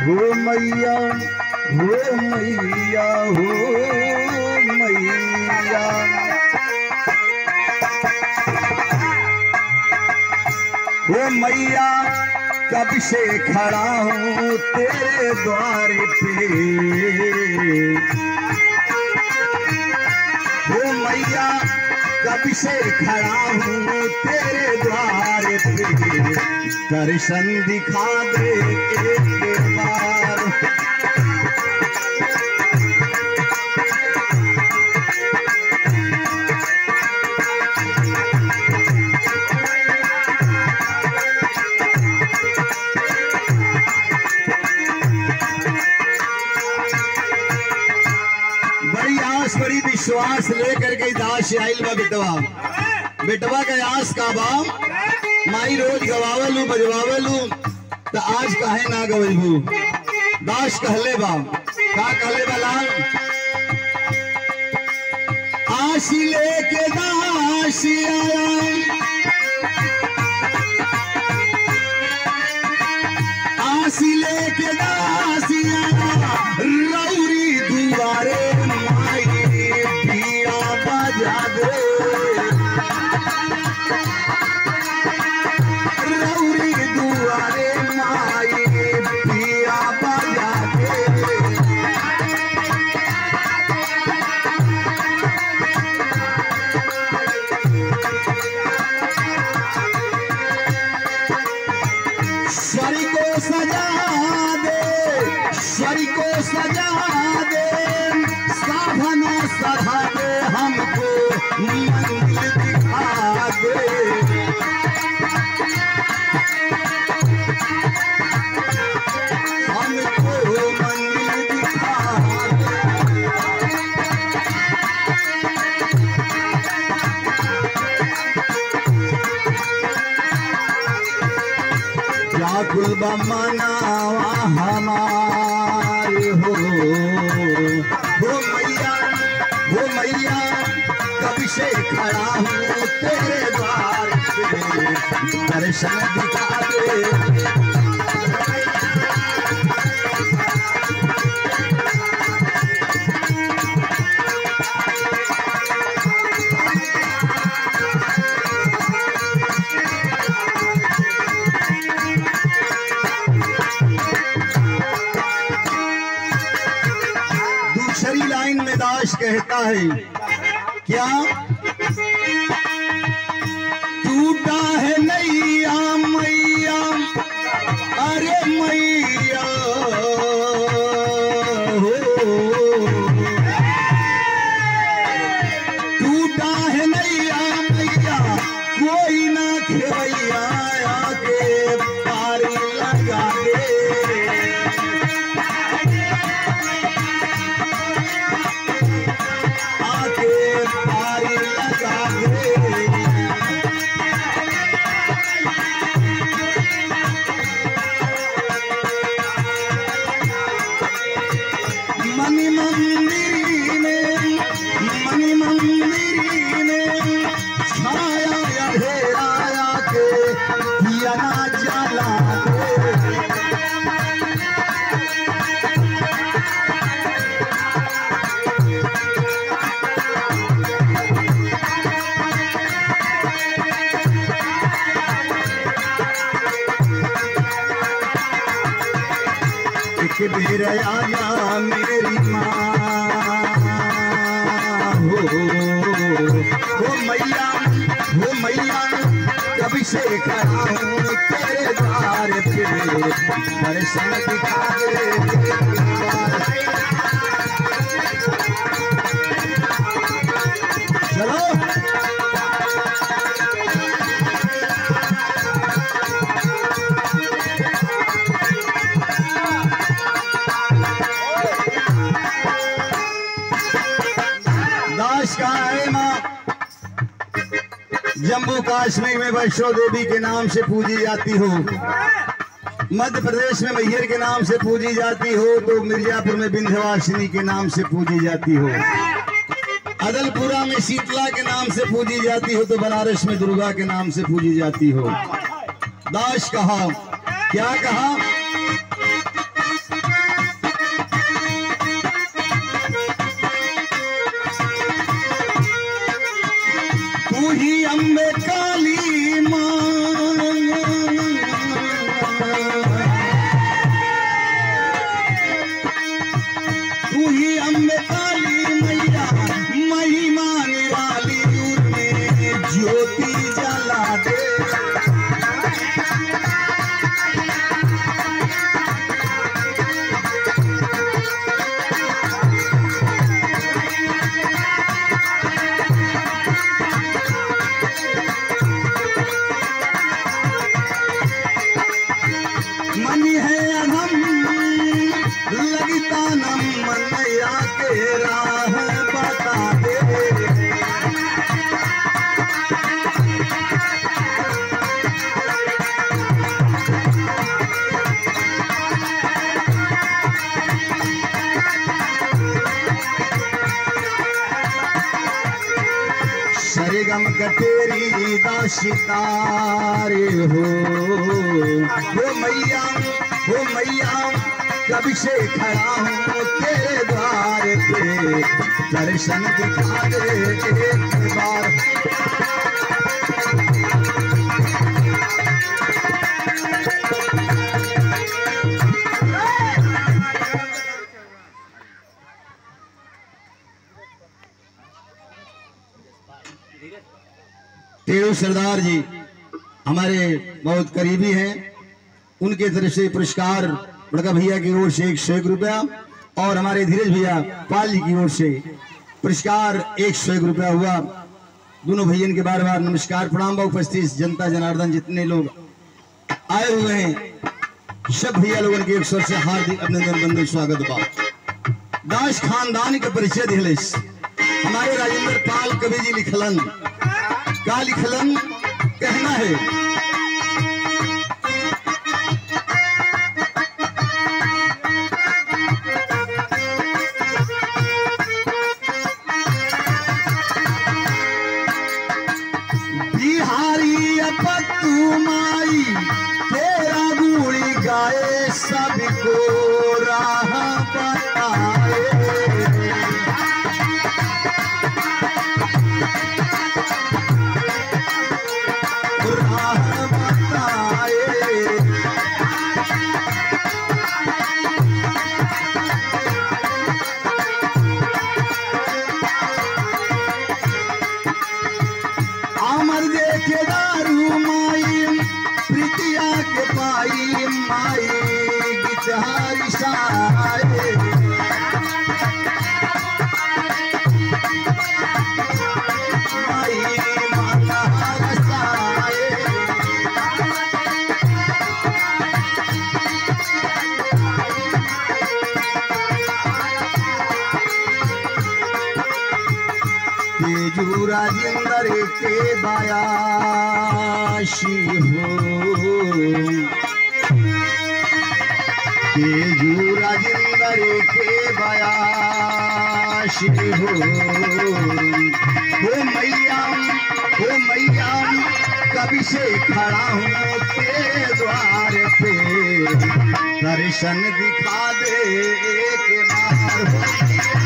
हो मैया हो मैया हो मैया। हो मैया कब से खड़ा हूँ तेरे द्वार पे। हो मैया कब से खड़ा हूँ तेरे द्वार पे। दर्शन दिखा दे एक बार। बड़ी आस बड़ी विश्वास लेकर के दास आइल बा बेटवा। बेटवा का आस का बाम माई रोज गवावलू बजवावलू तो आज काहे ना गवलू। दास कहले बा का कहले बा लाल। आस लेके दास आया आस लेके दास आया रौरी दुआरे माई पिया बजा दे। रौरी दुआरे माई पिया बजा दे। स्वरी को सजा दे स्वरी को सजा दे साधना सधा दे हमको मंदिर दिखा दे। हमको मंदिर दिखा दे। व्याकुल मनावा हमारे हो मैया कब से खड़ा हूँ तेरे द्वार पे। दर्शन दिखा दे। दूसरी लाइन में दास कहता है क्या। टूटा है नैया मैया अरे मैया हो। टूटा है नैया मैया कोई ना खेवैया आके पारी लगा दे। मणि मंदिर में छाया अंधेरा के दिया ना जला दे। एक बेर आया मेरी माँ हो मैया कब से खड़ा हूँ तेरे द्वार पे। दर्शन दिखा दे। चलो दास का है माँ जम्मू कश्मीर में वैष्णो देवी के नाम से पूजी जाती हो। मध्य प्रदेश में मैहर के नाम से पूजी जाती हो तो मिर्जापुर में विंध्यवासिनी के नाम से पूजी जाती हो। अदलपुरा में शीतला के नाम से पूजी जाती हो तो बनारस में दुर्गा के नाम से पूजी जाती हो। दास कहा क्या कहा पानी है अधम लगता न मनैया के राह बता दे। सरगम कटेरी दाशितारे हो मैया कब से खड़ा हूँ तेरे द्वार पे, दर्शन दिखा दे एक बार। टेरू सरदार जी हमारे बहुत करीबी हैं, उनके तरफ से पुरस्कार बड़का भैया की ओर से 101 रुपया और हमारे धीरज भैया पाल जी की ओर से पुरस्कार 101 रुपया हुआ। दोनों भैया के बार बार नमस्कार प्रणाम। उपस्थित जनता जनार्दन जितने लोग आए हुए हैं सब भैया लोगों के एक स्वर से हार्दिक अभिनंदन बंदन स्वागत बा। दास खानदान के परिचय दिले हमारे राजेंद्र पाल कवि जी लिखलन का लिखलन कहना है। बिहारी अपतु माई तेरा गुड़ी गाए सबको राह बताए। अमर देखे दारू माई प्रीतिया के पाई माई गिटारी साए। माई माता रसाए। तेजू राजेंद्र के बयाशी हो, तेजू राजेंद्र के बयाशी हो मैया कभी से खड़ा हूँ तेरे द्वार पे, दर्शन दिखा दे एक बार।